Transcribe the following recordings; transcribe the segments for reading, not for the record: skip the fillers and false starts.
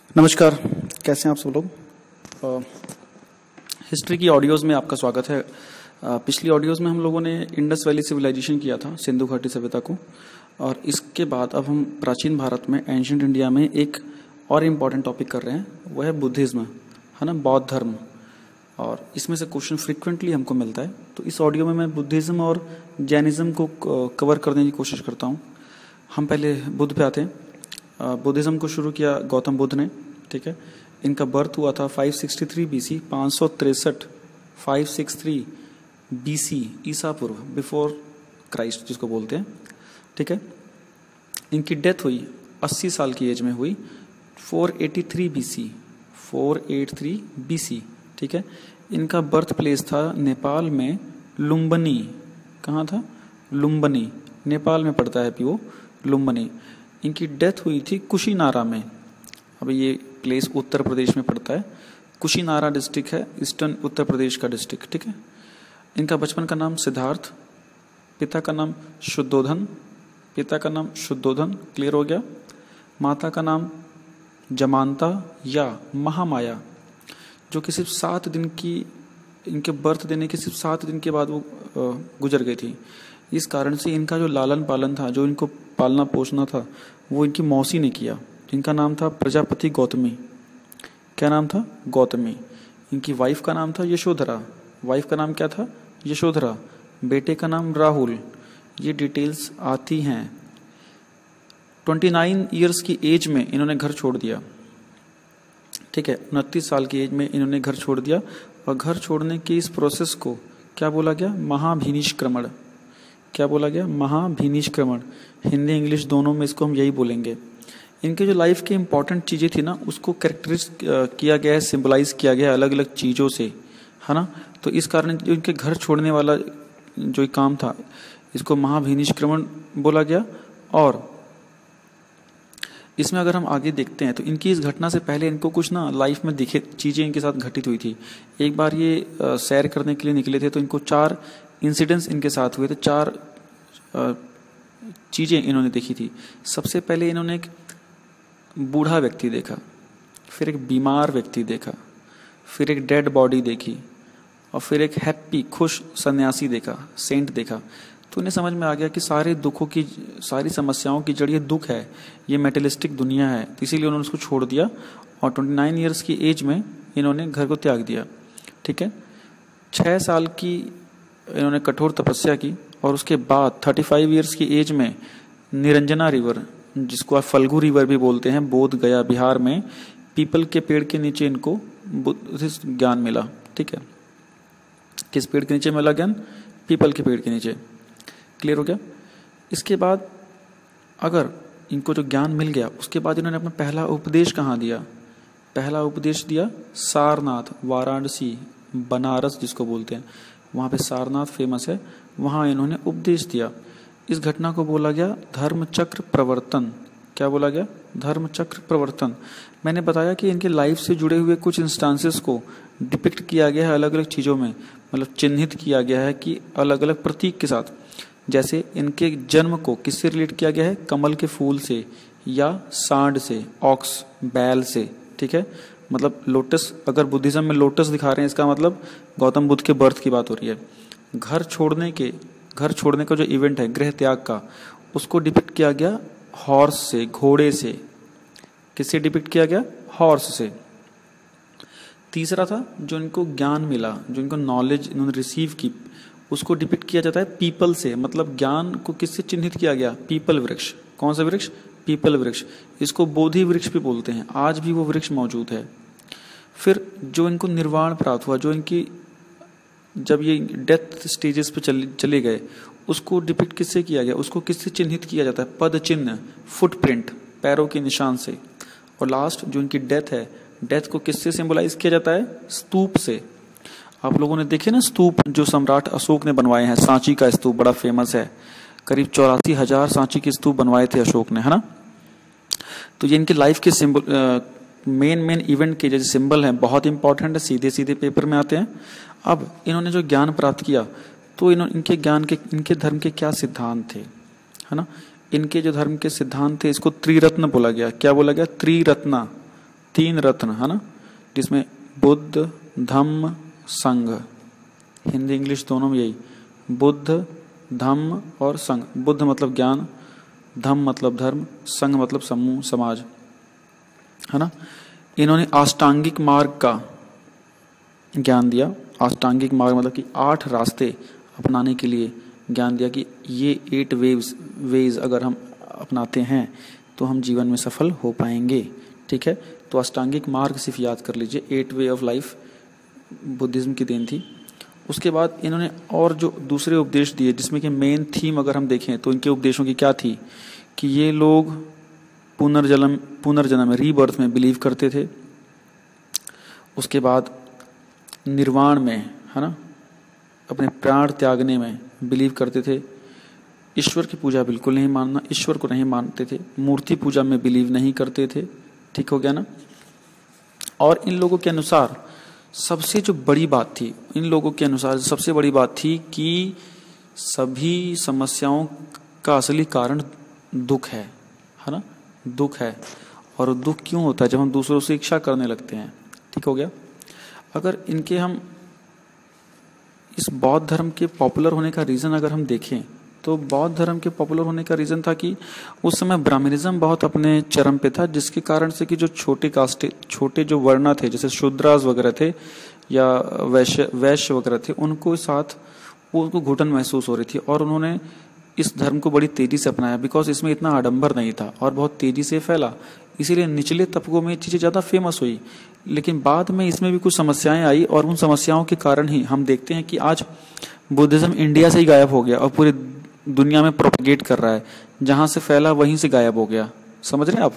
नमस्कार। कैसे हैं आप सब लोग। हिस्ट्री की ऑडियोज़ में आपका स्वागत है। पिछली ऑडियोज़ में हम लोगों ने इंडस वैली सिविलाइजेशन किया था, सिंधु घाटी सभ्यता को, और इसके बाद अब हम प्राचीन भारत में, एंशिएंट इंडिया में एक और इम्पॉर्टेंट टॉपिक कर रहे हैं, वो है बुद्धिज़्म, है ना, बौद्ध धर्म। और इसमें से क्वेश्चन फ्रिक्वेंटली हमको मिलता है, तो इस ऑडियो में मैं बुद्धिज़्म और जैनिज़्म को कवर करने की कोशिश करता हूँ। हम पहले बुद्ध पे आते हैं। बुद्धिज़्म को शुरू किया गौतम बुद्ध ने, ठीक है। इनका बर्थ हुआ था 563 बीसी, 563 बीसी, ईसा पूर्व, बिफोर क्राइस्ट जिसको बोलते हैं, ठीक है। इनकी डेथ हुई 80 साल की एज में हुई, 483 बीसी, ठीक है। इनका बर्थ प्लेस था नेपाल में लुम्बिनी। कहाँ था? लुम्बिनी, नेपाल में पड़ता है वो लुम्बिनी। इनकी डेथ हुई थी कुशीनारा में। अब ये प्लेस उत्तर प्रदेश में पड़ता है। कुशीनारा डिस्ट्रिक्ट है, ईस्टर्न उत्तर प्रदेश का डिस्ट्रिक्ट, ठीक है। इनका बचपन का नाम सिद्धार्थ, पिता का नाम शुद्धोधन, क्लियर हो गया। माता का नाम जमानता या महामाया, जो कि सिर्फ 7 दिन की, इनके बर्थ देने के सिर्फ 7 दिन के बाद वो गुजर गई थी। इस कारण से इनका जो लालन पालन था, जो इनको पालना पोसना था, वो इनकी मौसी ने किया, जिनका नाम था प्रजापति गौतमी। क्या नाम था? गौतमी। इनकी वाइफ का नाम था यशोधरा। वाइफ का नाम क्या था? यशोधरा। बेटे का नाम राहुल। ये डिटेल्स आती हैं। 29 ईयर्स की एज में इन्होंने घर छोड़ दिया, ठीक है। 29 साल की एज में इन्होंने घर छोड़ दिया, और घर छोड़ने की इस प्रोसेस को क्या बोला गया? महाभिनिष्क्रमण। क्या बोला गया? महाभिनिष्क्रमण। हिंदी इंग्लिश दोनों में इसको हम यही बोलेंगे। इनके जो लाइफ की इंपॉर्टेंट चीज़ें थी ना, उसको कैरेक्टराइज किया गया है, सिंबलाइज किया गया है अलग अलग चीज़ों से, है ना। तो इस कारण जो इनके घर छोड़ने वाला जो काम था, इसको महाभिनिष्क्रमण बोला गया। और इसमें अगर हम आगे देखते हैं तो इनकी इस घटना से पहले इनको कुछ ना लाइफ में दिखे चीज़ें इनके साथ घटित हुई थी। एक बार ये सैर करने के लिए निकले थे, तो इनको 4 इंसिडेंट्स इनके साथ हुए थे, 4 चीज़ें इन्होंने देखी थी। सबसे पहले इन्होंने एक बूढ़ा व्यक्ति देखा, फिर एक बीमार व्यक्ति देखा, फिर एक डेड बॉडी देखी, और फिर एक हैप्पी, खुश सन्यासी देखा, सेंट देखा। तो उन्हें समझ में आ गया कि सारे दुखों की, सारी समस्याओं की जड़ ये दुख है, ये मेटेलिस्टिक दुनिया है। तो इसीलिए उन्होंने उसको छोड़ दिया, और 29 ईयर्स की एज में इन्होंने घर को त्याग दिया, ठीक है। 6 साल की इन्होंने कठोर तपस्या की, और उसके बाद 35 ईयर्स की एज में निरंजना रिवर, जिसको आप फल्गु रिवर भी बोलते हैं, बोध गया बिहार में, पीपल के पेड़ के नीचे इनको बुद्धिस्ट ज्ञान मिला, ठीक है। किस पेड़ के नीचे मिला ज्ञान? पीपल के पेड़ के नीचे। क्लियर हो गया। इसके बाद अगर इनको जो ज्ञान मिल गया, उसके बाद इन्होंने अपना पहला उपदेश कहाँ दिया? पहला उपदेश दिया सारनाथ, वाराणसी, बनारस जिसको बोलते हैं, वहाँ पे सारनाथ फेमस है, वहाँ इन्होंने उपदेश दिया। इस घटना को बोला गया धर्मचक्र प्रवर्तन। क्या बोला गया? धर्मचक्र प्रवर्तन। मैंने बताया कि इनके लाइफ से जुड़े हुए कुछ इंस्टांसेस को डिपिक्ट किया गया है अलग अलग चीज़ों में, मतलब चिन्हित किया गया है कि अलग अलग प्रतीक के साथ। जैसे इनके जन्म को किससे रिलेट किया गया है? कमल के फूल से, या सांड से, ऑक्स, बैल से, ठीक है। मतलब लोटस, अगर बुद्धिज्म में लोटस दिखा रहे हैं, इसका मतलब गौतम बुद्ध के बर्थ की बात हो रही है। घर छोड़ने का जो इवेंट है, गृह त्याग का, उसको डिपिक्ट किया गया हॉर्स से, घोड़े से। किससे डिपिक्ट किया गया? हॉर्स से। तीसरा था जो इनको ज्ञान मिला, जो इनको नॉलेज इन्होंने रिसीव की, उसको डिपिक्ट किया जाता है पीपल से। मतलब ज्ञान को किससे चिन्हित किया गया? पीपल वृक्ष। कौन सा वृक्ष? पीपल वृक्ष। इसको बोधि वृक्ष भी बोलते हैं, आज भी वो वृक्ष मौजूद है। फिर जो इनको निर्वाण प्राप्त हुआ, जो इनकी जब ये डेथ स्टेजेस पे चले गए, उसको डिपिक्ट किससे किया गया? उसको किससे चिन्हित किया जाता है? पद चिन्ह, फुटप्रिंट, पैरों के निशान से। और लास्ट जो इनकी डेथ है, डेथ को किससे सिंबलाइज किया जाता है? स्तूप से। आप लोगों ने देखे ना स्तूप जो सम्राट अशोक ने बनवाए हैं, सांची का स्तूप बड़ा फेमस है, करीब 84,000 सांची के स्तूप बनवाए थे अशोक ने, है ना। तो ये इनकी लाइफ के सिंबल, मेन इवेंट के जैसे सिंबल हैं, बहुत इंपॉर्टेंट है, सीधे सीधे पेपर में आते हैं। अब इन्होंने जो ज्ञान प्राप्त किया, तो इनके ज्ञान के, इनके धर्म के क्या सिद्धांत थे, है ना। इनके जो धर्म के सिद्धांत थे, इसको त्रिरत्न बोला गया। क्या बोला गया? त्रिरत्ना। 3 रत्न है ना, जिसमें बुद्ध, धम्म, संघ, हिंदी इंग्लिश दोनों में यही, बुद्ध, धम्म और संघ। बुद्ध मतलब ज्ञान, धम्म मतलब धर्म, संघ मतलब समूह समाज, है ना। इन्होंने अष्टांगिक मार्ग का ज्ञान दिया। अष्टांगिक मार्ग मतलब कि 8 रास्ते अपनाने के लिए ज्ञान दिया कि ये 8 वेज अगर हम अपनाते हैं तो हम जीवन में सफल हो पाएंगे। ठीक है, तो अष्टांगिक मार्ग सिर्फ याद कर लीजिए, 8 वे ऑफ लाइफ बुद्धिज्म की देन थी। उसके बाद इन्होंने और जो दूसरे उपदेश दिए, जिसमें कि मेन थीम अगर हम देखें तो इनके उपदेशों की क्या थी कि ये लोग पुनर्जन्म में, रीबर्थ में बिलीव करते थे। उसके बाद निर्वाण में, है ना, अपने प्राण त्यागने में बिलीव करते थे। ईश्वर की पूजा बिल्कुल नहीं मानना, ईश्वर को नहीं मानते थे। मूर्ति पूजा में बिलीव नहीं करते थे। ठीक हो गया ना। और इन लोगों के अनुसार सबसे जो बड़ी बात थी, इन लोगों के अनुसार सबसे बड़ी बात थी कि सभी समस्याओं का असली कारण दुख है ना, दुख है। और दुख क्यों होता है? जब हम दूसरों से इच्छा करने लगते हैं। ठीक हो गया। अगर इनके हम इस बौद्ध धर्म के पॉपुलर होने का रीज़न अगर हम देखें तो बौद्ध धर्म के पॉपुलर होने का रीज़न था कि उस समय ब्राह्मणिज्म बहुत अपने चरम पे था, जिसके कारण से कि जो छोटे कास्ट, छोटे जो वर्ण थे, जैसे शूद्रास वगैरह थे या वैश्य वगैरह थे, उनको साथ उनको घुटन महसूस हो रही थी। और उन्होंने इस धर्म को बड़ी तेजी से अपनाया, बिकॉज इसमें इतना आडंबर नहीं था और बहुत तेजी से फैला, इसीलिए निचले तबकों में चीज़ें ज़्यादा फेमस हुई। लेकिन बाद में इसमें भी कुछ समस्याएं आई और उन समस्याओं के कारण ही हम देखते हैं कि आज बुद्धिज्म इंडिया से ही गायब हो गया और पूरी दुनिया में प्रोपगेट कर रहा है। जहां से फैला वहीं से गायब हो गया। समझ रहे हैं आप?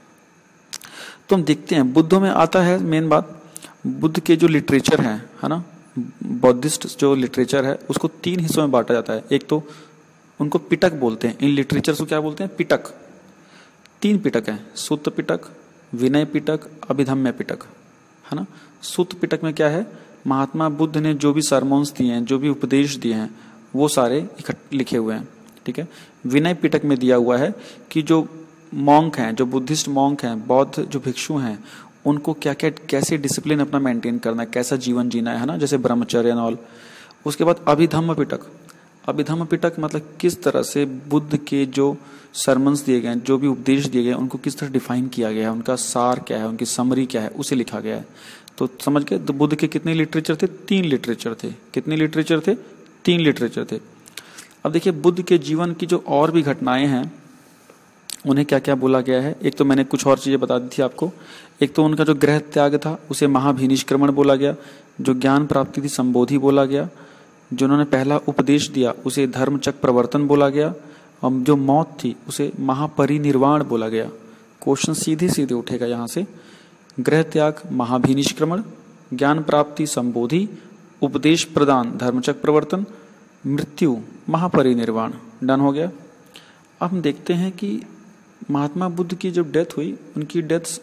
तो हम देखते हैं बुद्धों में आता है मेन बात, बुद्ध के जो लिटरेचर है ना, बौद्धिस्ट जो लिटरेचर है उसको 3 हिस्सों में बांटा जाता है। एक तो उनको पिटक बोलते हैं, इन लिटरेचर को क्या बोलते हैं? पिटक। 3 पिटक हैं, सुत्त पिटक, विनय पिटक, अभिधम्य पिटक, है ना। सुत्त पिटक में क्या है? महात्मा बुद्ध ने जो भी सरमोन्स दिए हैं, जो भी उपदेश दिए हैं, वो सारे इकट्ठे लिखे हुए हैं। ठीक है। विनय पिटक में दिया हुआ है कि जो मॉन्क हैं, जो बुद्धिस्ट मॉन्क हैं, बौद्ध जो भिक्षु हैं, उनको क्या क्या कैसे डिसिप्लिन अपना मेंटेन करना है, कैसा जीवन जीना है ना, जैसे ब्रह्मचर्य एंड ऑल। उसके बाद अभिधम्म पिटक। अभिधम्म पिटक मतलब किस तरह से बुद्ध के जो सरमन्स दिए गए, जो भी उपदेश दिए गए, उनको किस तरह डिफाइन किया गया है, उनका सार क्या है, उनकी समरी क्या है, उसे लिखा गया है। तो समझ गए, तो बुद्ध के कितने लिटरेचर थे? 3 लिटरेचर थे। कितने लिटरेचर थे? 3 लिटरेचर थे। अब देखिए बुद्ध के जीवन की जो और भी घटनाएं हैं, उन्हें क्या क्या बोला गया है। एक तो मैंने कुछ और चीजें बता दी थी आपको। एक तो उनका जो गृह त्याग था उसे महाभिनिष्क्रमण बोला गया, जो ज्ञान प्राप्ति थी संबोधि बोला गया, जो उन्होंने पहला उपदेश दिया उसे धर्मचक्र प्रवर्तन बोला गया, और जो मौत थी उसे महापरिनिर्वाण बोला गया। क्वेश्चन सीधे सीधे उठेगा यहाँ से। गृह त्याग महाभिनिष्क्रमण, ज्ञान प्राप्ति संबोधि, उपदेश प्रदान धर्मचक्र प्रवर्तन, मृत्यु महापरिनिर्वाण। डन हो गया। अब हम देखते हैं कि महात्मा बुद्ध की जब डेथ हुई, उनकी डेथ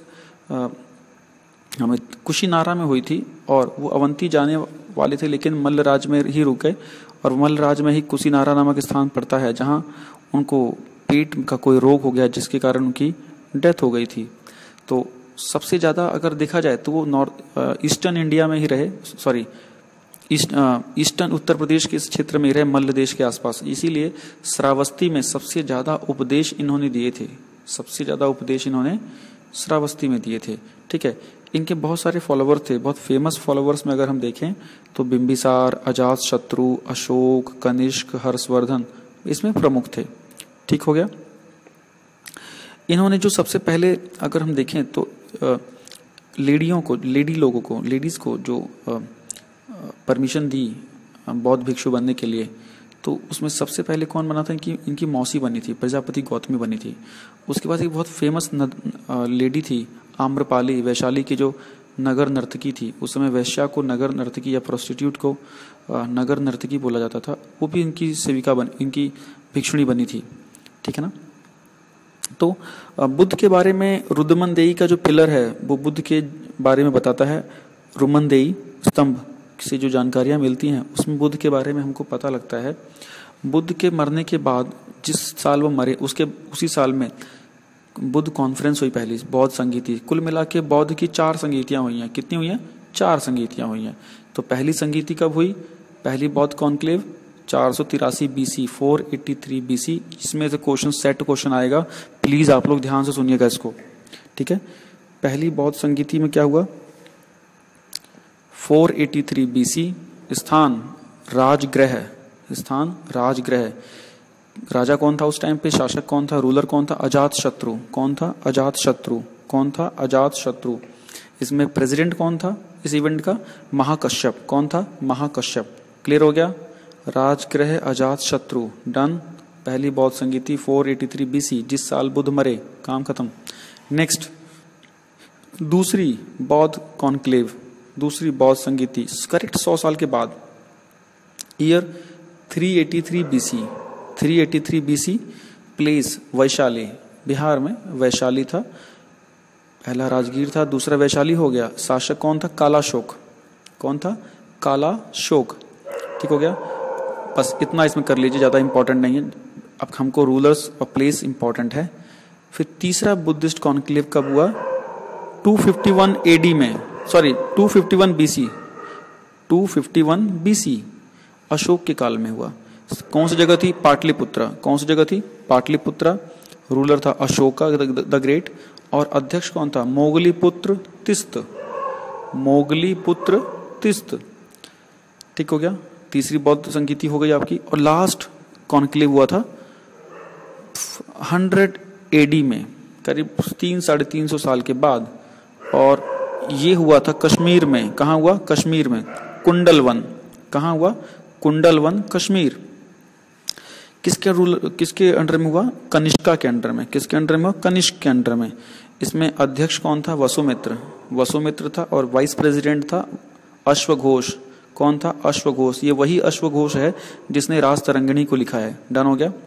हमें कुशीनारा में हुई थी और वो अवंती जाने वाले थे, लेकिन मल्लराज में ही रुक गए। और मल्लराज में ही कुशीनारा नामक स्थान पड़ता है जहाँ उनको पेट का कोई रोग हो गया, जिसके कारण उनकी डेथ हो गई थी। तो सबसे ज़्यादा अगर देखा जाए तो वो ईस्टर्न इंडिया में ही रहे, सॉरी ईस्टर्न उत्तर प्रदेश के इस क्षेत्र में ही रहे, मल्ल देश के आसपास। इसीलिए श्रावस्ती में सबसे ज़्यादा उपदेश इन्होंने दिए थे, सबसे ज़्यादा उपदेश इन्होंने श्रावस्ती में दिए थे। ठीक है। इनके बहुत सारे फॉलोवर थे, बहुत फेमस फॉलोवर्स में अगर हम देखें तो बिंबिसार, अजात शत्रु, अशोक, कनिष्क, हर्षवर्धन इसमें प्रमुख थे। ठीक हो गया। इन्होंने जो सबसे पहले अगर हम देखें तो लेडियों को, लेडीज को जो परमिशन दी बौद्ध भिक्षु बनने के लिए, तो उसमें सबसे पहले कौन बना था? इनकी मौसी बनी थी, प्रजापति गौतमी बनी थी। उसके बाद एक बहुत फेमस लेडी थी आम्रपाली, वैशाली की जो नगर नर्तकी थी। उस समय वैश्या को नगर नर्तकी या प्रोस्टिट्यूट को नगर नर्तकी बोला जाता था। वो भी इनकी सेविका इनकी भिक्षुणी बनी थी। ठीक है ना। तो बुद्ध के बारे में रुद्रमदेई का जो पिलर है वो बुद्ध के बारे में बताता है। रुद्रमदेई स्तंभ से जो जानकारियां मिलती हैं उसमें बुद्ध के बारे में हमको पता लगता है। बुद्ध के मरने के बाद जिस साल वो मरे उसी साल में बुद्ध कॉन्फ्रेंस हुई पहली, बौद्ध संगीति। कुल मिला के बौद्ध की 4 संगीतियां हुई हैं। कितनी हुई हैं? 4 संगीतियां हुई हैं। तो पहली संगीति कब हुई? पहली बौद्ध कॉन्क्लेव 483 BC, 483 BC। इसमें से क्वेश्चन सेट क्वेश्चन आएगा, प्लीज आप लोग ध्यान से सुनिएगा इसको, ठीक है। पहली बौद्ध संगीति में क्या हुआ? 483 BC। स्थान राजगृह, स्थान राजगृह। राजा कौन था उस टाइम पे? शासक कौन था? रूलर कौन था? अजात शत्रु। कौन था? अजात शत्रु। कौन था? अजात शत्रु। इसमें प्रेसिडेंट कौन था इस इवेंट का? महाकश्यप। कौन था? महाकश्यप। क्लियर हो गया? राजगृह, अजात शत्रु, डन। पहली बौद्ध संगीति 483 BC, जिस साल बुद्ध मरे। काम खत्म। नेक्स्ट, दूसरी बौद्ध कॉन्क्लेव, दूसरी बौद्ध संगीति करेक्ट 100 साल के बाद, year 383 BC। 383 BC, place Vaishali, Bihar में वैशाली था। पहला राजगीर था, दूसरा वैशाली हो गया। शासक कौन था? कालाशोक। कौन था? कालाशोक। ठीक हो गया? बस इतना इसमें कर लीजिए, ज्यादा इंपॉर्टेंट नहीं है। अब हमको रूलर्स और प्लेस इंपॉर्टेंट है। फिर तीसरा बुद्धिस्ट कॉन्क्लेव कब हुआ? 251 AD में, सॉरी 251 BC, 251 BC, अशोक के काल में हुआ। कौन सी जगह थी? पाटलिपुत्रा। कौन सी जगह थी? पाटलिपुत्रा। रूलर था अशोका द ग्रेट, और अध्यक्ष कौन था? मोगलीपुत्र तिस्त। मोगलीपुत्र तिस्त। ठीक हो गया? तीसरी बौद्ध संगीति हो गई आपकी। और लास्ट कॉन्क्लेव हुआ था 100 AD में, करीब 300-350 साल के बाद, और ये हुआ था कश्मीर में। कहाँ हुआ? कश्मीर में, कुंडलवन। कहाँ हुआ? कुंडलवन, कश्मीर। किसके अंडर में हुआ? कनिष्का के अंडर में। किसके अंडर में हुआ? कनिष्क के अंडर में। इसमें अध्यक्ष कौन था? वसुमित्र। वसुमित्र था, और वाइस प्रेसिडेंट था अश्वघोष। कौन था? अश्वघोष। ये वही अश्वघोष है जिसने राज तरंगिणी को लिखा है। डन हो गया?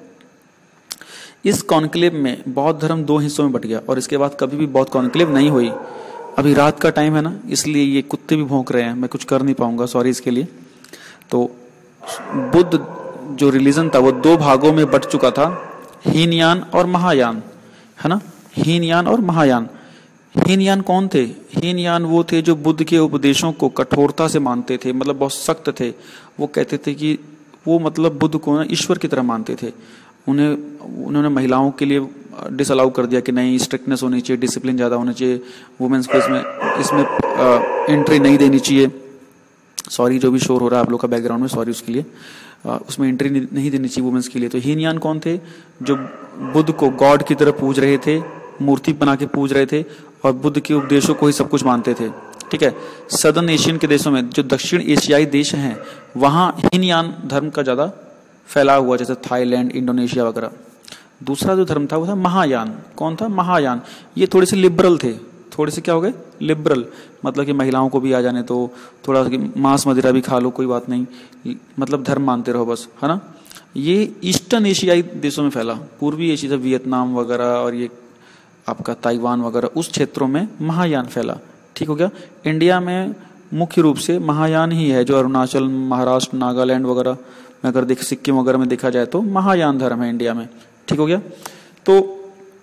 इस कॉन्क्लेव में बौद्ध धर्म 2 हिस्सों में बट गया, और इसके बाद कभी भी बौद्ध कॉन्क्लेव नहीं हुई। अभी रात का टाइम है ना, इसलिए ये कुत्ते भी भौंक रहे हैं, मैं कुछ कर नहीं पाऊंगा, सॉरी इसके लिए। तो बुद्ध जो रिलीजन था वो 2 भागों में बट चुका था, हीनयान और महायान, है ना। हीनयान और महायान। हीनयान कौन थे? हीनयान वो थे जो बुद्ध के उपदेशों को कठोरता से मानते थे, मतलब बहुत सख्त थे। वो कहते थे कि वो मतलब बुद्ध को ना ईश्वर की तरह मानते थे। उन्होंने महिलाओं के लिए डिसअलाउ कर दिया कि नहीं, स्ट्रिक्टनेस होनी चाहिए, डिसिप्लिन ज्यादा होना चाहिए, वुमेन्स को इसमें एंट्री नहीं देनी चाहिए। सॉरी जो भी शोर हो रहा है आप लोग का बैकग्राउंड में, सॉरी उसके लिए। उसमें एंट्री नहीं देनी चाहिए वुमेन्स के लिए। तो हीनयान कौन थे? जो बुद्ध को गॉड की तरह पूज रहे थे, मूर्ति बना के पूज रहे थे, और बुद्ध के उपदेशों को ही सब कुछ मानते थे। ठीक है? सदर्न एशियन के देशों में, जो दक्षिण एशियाई देश हैं, वहां हीनयान धर्म का ज्यादा फैलाव हुआ, जैसे थाईलैंड, इंडोनेशिया वगैरह। दूसरा जो धर्म था वो था महायान। कौन था? महायान। ये थोड़े से लिबरल थे। थोड़े से क्या हो गए? लिबरल। मतलब कि महिलाओं को भी आ जाने तो, थोड़ा मांस मदिरा भी खा लो, कोई बात नहीं, मतलब धर्म मानते रहो बस, है ना। ये ईस्टर्न एशियाई देशों में फैला, पूर्वी एशिया, वियतनाम वगैरह और ये आपका ताइवान वगैरह, उस क्षेत्रों में महायान फैला। ठीक हो गया? इंडिया में मुख्य रूप से महायान ही है, जो अरुणाचल, महाराष्ट्र, नागालैंड वगैरह में अगर सिक्किम वगैरह में देखा जाए तो महायान धर्म है इंडिया में। ठीक हो गया? तो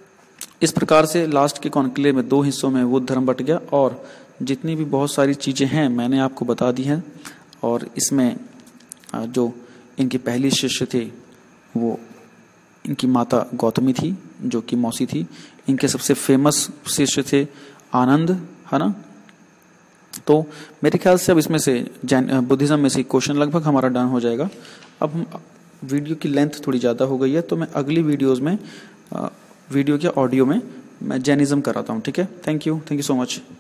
इस प्रकार से लास्ट के कॉन्क्लेव में 2 हिस्सों में बुद्ध धर्म बट गया, और जितनी भी बहुत सारी चीजें हैं मैंने आपको बता दी हैं। और इसमें जो इनकी पहली शिष्य थे वो इनकी माता गौतमी थी, जो कि मौसी थी। इनके सबसे फेमस शिष्य थे आनंद, है ना। तो मेरे ख्याल से अब इसमें से बुद्धिज्म में से क्वेश्चन लगभग हमारा डन हो जाएगा। अब वीडियो की लेंथ थोड़ी ज़्यादा हो गई है, तो मैं अगली वीडियोज़ में वीडियो के ऑडियो में मैं जैनिज्म कराता हूँ। ठीक है? Thank you so much.